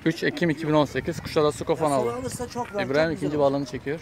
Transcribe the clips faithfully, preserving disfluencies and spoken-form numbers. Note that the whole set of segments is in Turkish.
üç Ekim iki bin on sekiz Kuşadası Kofan Soru avı. alırsa çok rahat. İbrahim çok ikinci güzel balığını çekiyor.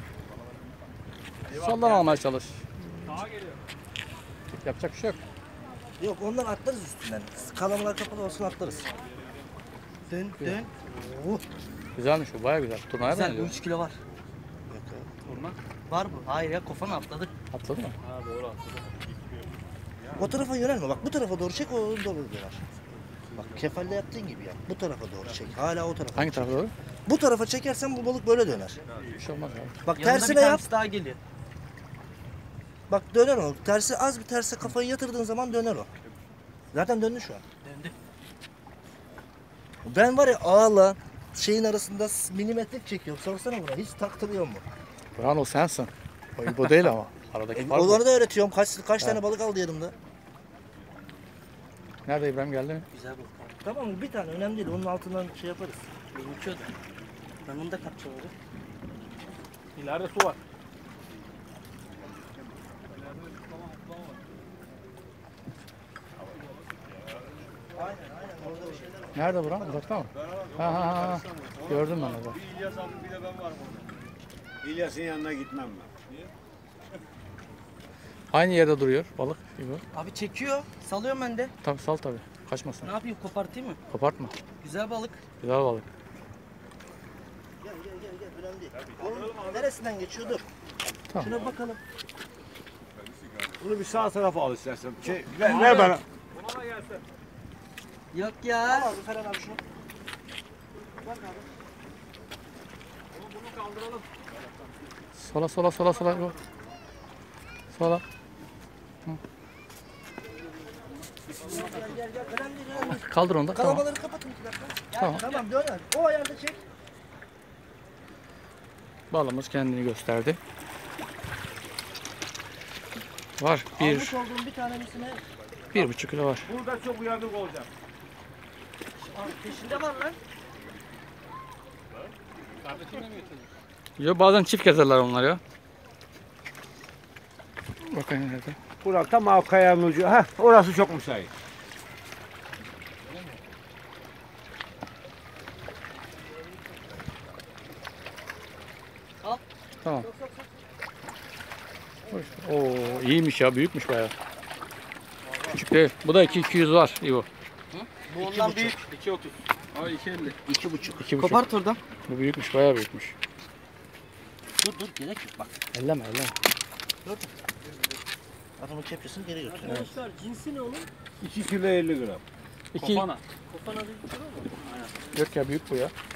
Soldan almaya çalış. Yapacak bir şey yok. olur. Yok ondan atlarız üstünden. Kalamalar kapalı olsun atlarız. Dön dön. Oh. Güzelmiş bu, baya güzel. Turnaya Güzel, bu benziyor. üç kilo var. Turna. Var bu. Hayır ya, kofana atladı. Atladı mı? Ha doğru atladı. O tarafa yönelme. Bak bu tarafa doğru çek, o doğru döner. Bak kefalle yaptığın gibi yap. Bu tarafa doğru çek. Hala o tarafa. Hangi tarafa doğru? Bu tarafa çekersen bu balık böyle döner. Bir şey olmaz abi. Bak Yanında tersine bir yap. tanesi daha geliyor. Bak döner o. Tersi az bir terse kafayı yatırdığın zaman döner o. Zaten döndü şu an. Döndü. Ben var ya ağla şeyin arasında milimetrik çekiyorum. Sorsana buna. Hiç taktırıyor mu? Buran o sensin. O İbo değil ama. Aradaki E, fark onları o. da öğretiyorum. Kaç kaç Ha. tane balık aldı yanımda. Nerede İbrahim, geldi mi? Güzel balık abi. Tamam mı? Bir tane önemli değil. Onun altından şey yaparız. Benimki o da. Ben onu da kapçaladım. İleride su var. Aynen aynen. Orada bir şeyler var. Nerede Buran? Uzakta mı? Ha ha ha. Gördüm ben orada. Bir İlyas abi bir de ben varım orada. İlyas'ın yanına gitmem ben. Aynı yerde duruyor balık İbo. Abi çekiyor. Salıyorum ben de. Tabii sal tabii. Kaçmasın. Ne yapayım, kopartayım mı? Kopartma. Güzel balık. Güzel balık. Gel gel gel gel. Önemli değil. Onun neresinden geçiyor? Dur. Tamam. Şuna bakalım. Bunu bir sağ tarafa al istersen. Şey, ver, ver bana. Buna da gelsin. Yok Al ya. abi Ferhan abi şunu. Bak abi. Bunu, bunu kaldıralım. Sola sola sola sola İbo. Sola. Gel gel gel. Önemli değil önemli değil. Kaldır onu da. Tamam. Kalamaları kapatın iki dakika. Tamam. Tamam döner. O ayarda çek. Balığımız kendini gösterdi. Var. Bir, Almış olduğum bir tanesine bir buçuk kilo var. Burada çok uyanık olacak. Peşinde var lan. Kardeşimle mi getirdin? Yo, bazen çift gezerler onlar ya. Bakayım nerede. Burak tam o kayanın ucu. Heh, orası çok müsait. Tamam. Oo, iyiymiş ya, büyükmüş bayağı. Küçük değil. Bu da iki iki yüz var İbo. Bu ondan büyük. iki otuz. Ay iki elli. iki buçuk. iki buçuk. Kopart oradan. Bu büyükmüş, bayağı büyükmüş. Dur dur gerek yok bak. Elleme elleme. Adamın kepçesini geri götür. Arkadaşlar cinsi ne onun? iki kilo elli gram. İki, Kofana. Kofana büyük. yok ya, büyük bu ya.